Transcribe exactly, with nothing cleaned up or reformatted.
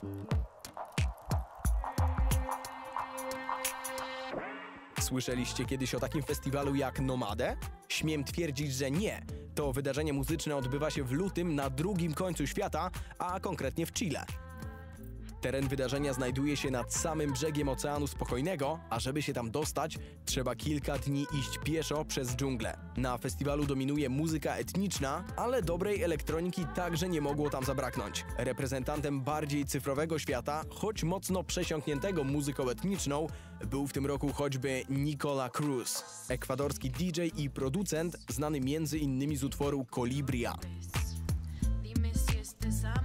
Słyszeliście kiedyś o takim festiwalu jak Nomade? Śmiem twierdzić, że nie. To wydarzenie muzyczne odbywa się w lutym na drugim końcu świata, a konkretnie w Chile. Teren wydarzenia znajduje się nad samym brzegiem Oceanu Spokojnego, a żeby się tam dostać, trzeba kilka dni iść pieszo przez dżunglę. Na festiwalu dominuje muzyka etniczna, ale dobrej elektroniki także nie mogło tam zabraknąć. Reprezentantem bardziej cyfrowego świata, choć mocno przesiąkniętego muzyką etniczną, był w tym roku choćby Nicola Cruz, ekwadorski D J i producent znany między innymi z utworu Colibria. Dime si este